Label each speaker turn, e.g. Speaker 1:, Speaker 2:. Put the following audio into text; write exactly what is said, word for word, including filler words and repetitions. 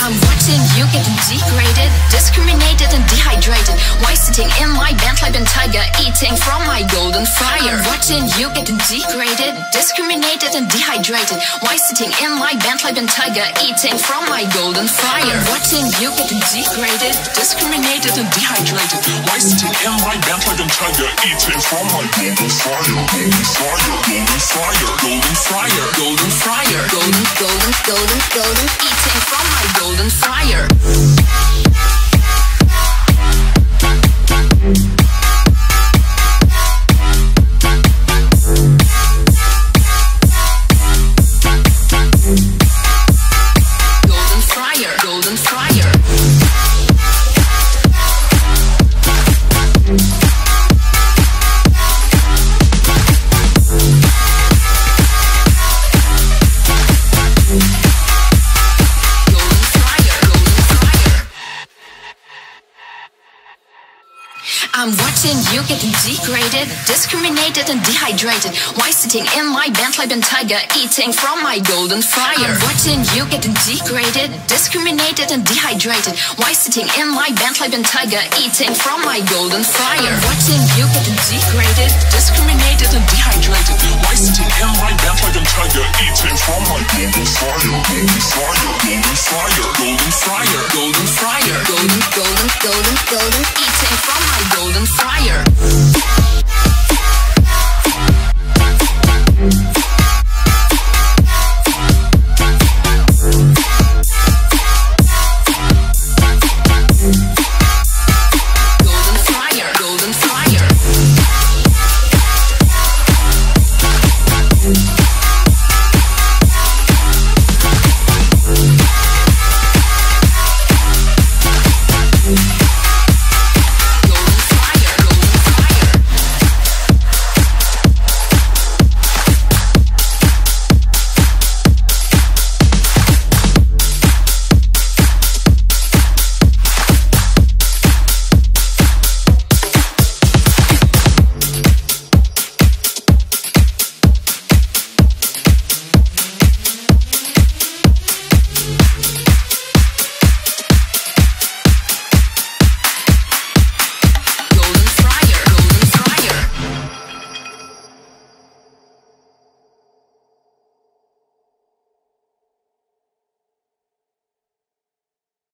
Speaker 1: I'm watching you getting degraded, discriminated and dehydrated. Why sitting in my Bentley Tiger, eating from my golden fryer? I'm watching you getting degraded, discriminated and dehydrated. Why sitting in my Bentley Tiger, eating from my golden fryer? I'm watching you getting degraded, discriminated and dehydrated. Why sitting in my Bentley Tiger, eating from my golden fryer? Golden fryer, golden fryer, golden fryer, golden fryer, golden, golden, golden, golden, eating from my golden fryer. Golden fryer, golden fryer. I'm watching you getting degraded, discriminated and dehydrated. Why sitting in my Bentley Tiger, eating from my golden fryer? I'm watching you getting degraded, discriminated and dehydrated. Why sitting in my Bentley Tiger, eating from my golden fryer? I'm watching you getting degraded, discriminated and dehydrated. Why sitting in my Bentley Tiger, eating from my golden fryer? Golden fryer, golden fryer, golden fryer, golden fryer, golden, golden, golden, golden.